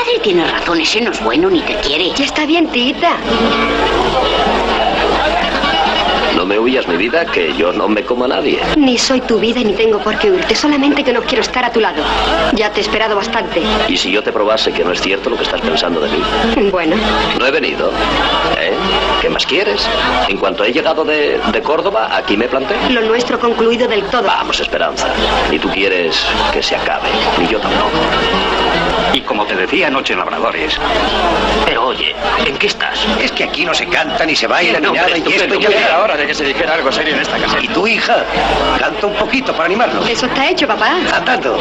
padre tiene razón, ese no es bueno ni te quiere. Ya está bien, tita. No me huyas, mi vida, que yo no me como a nadie. Ni soy tu vida ni tengo por qué huirte, solamente que no quiero estar a tu lado. Ya te he esperado bastante. ¿Y si yo te probase que no es cierto lo que estás pensando de mí? Bueno. No he venido. ¿Eh? ¿Qué más quieres? En cuanto he llegado de Córdoba, aquí me planté. Lo nuestro concluido del todo. Vamos, Esperanza. Ni tú quieres que se acabe, ni yo tampoco. Y como te decía anoche, labradores. Pero oye, ¿en qué estás? Es que aquí no se canta, ni se baila, ni nada, y esto ya era hora de que se dijera algo serio en esta casa. ¿Y tu hija? Canta un poquito para animarlo. Eso está hecho, papá. Cantando.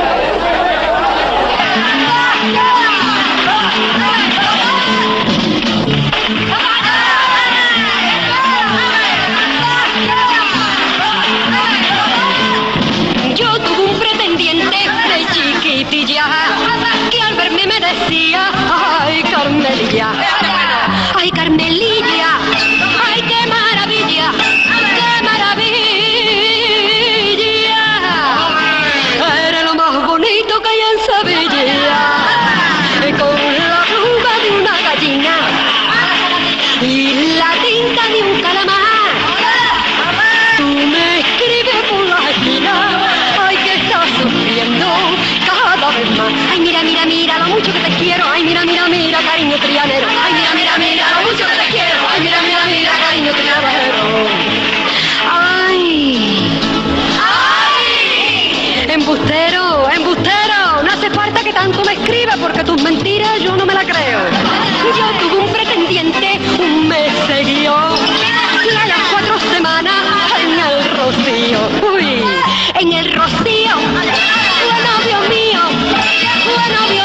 Yo tuve un pretendiente de chiquitilla que al verme me decía, ay, Carmelilla, ay, Carmelilla, ay, qué maravilla, qué maravilla. Era lo más bonito que hay en Sevilla, con la pluma de una gallina y la tinta de un calamar. Tú me escribes por la esquina, ay, que estás sufriendo cada vez más. Ay, mira, mira, mira lo mucho que te quiero. Ay, mira, mira, mira, cariño trianero. Ay, mira, mira, mira lo mucho que te quiero. Ay, mira, mira, mira, cariño trianero. Ay, ay, embustero, embustero. No hace falta que tanto me escriba porque tus mentiras yo no me la creo. Yo tuve un pretendiente, un mes seguido, y a las 4 semanas en el Rocío. Uy, en el Rocío, fue novio mío, fue novio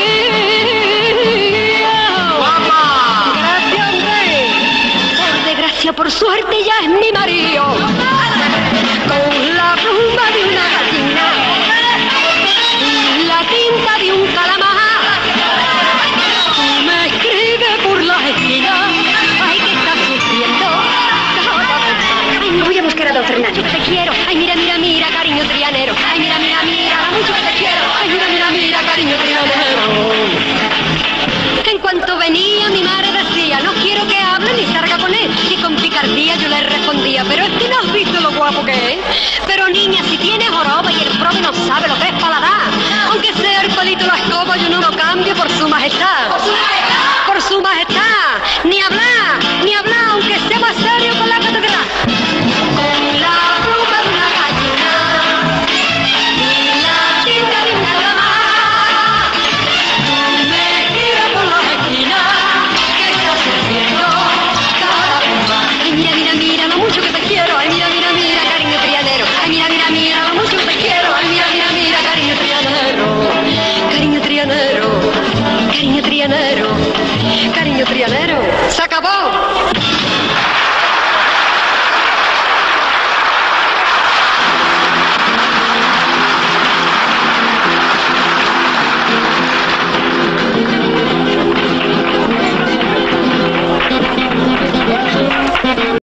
mío. Gracias, hombre. Por desgracia, por suerte, ya es mi marido. Con la pluma de una gallina y la tinta de un calamar. Tú me escribes por las esquinas, ay, que estás sufriendo. Ay, me voy a buscar a don Fernando. Te quiero. Ay, mira, mira, mira, cariño trianero. Ay, mira, mira, mira, lo mucho que te quiero. Ay, mira, mira, mira, cariño trianero. En cuanto venía, mi madre decía, no quiero que hable ni salga con él. Y con picardía yo le respondía, pero es que no has visto lo guapo que es. Pero niña, si tienes joroba y el prove no sabe lo que es paladar, aunque sea el palito la escoba, yo no lo cambio por su majestad. Por su majestad. Por su majestad. Ni hablar, aunque sea más serio con la catedral. Con la pluma de una gallina y la tinta de un calamar. Tú me escribes por las esquinas, que estás sufriendo cada vez más. Ay, mira, mira, mira lo mucho que te quiero. Ay, mira, mira, mira, cariño trianero. Ay, mira, mira, mira lo mucho que te quiero. Ay, mira, mira, mira, cariño trianero. Cariño trianero, cariño trianero, cariño trianero.